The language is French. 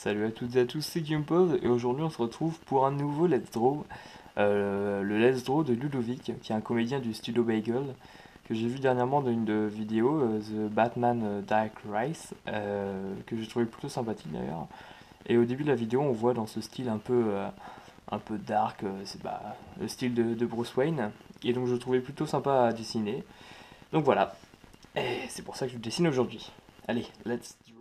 Salut à toutes et à tous, c'est Gimpod et aujourd'hui on se retrouve pour un nouveau Let's Draw, le Let's Draw de Ludovic, qui est un comédien du studio Bagel, que j'ai vu dernièrement dans une vidéo, The Batman Dark Rise, que j'ai trouvé plutôt sympathique d'ailleurs. Et au début de la vidéo on voit dans ce style un peu dark, c'est le style de Bruce Wayne, et donc je le trouvais plutôt sympa à dessiner. Donc voilà, et c'est pour ça que je le dessine aujourd'hui. Allez, let's draw.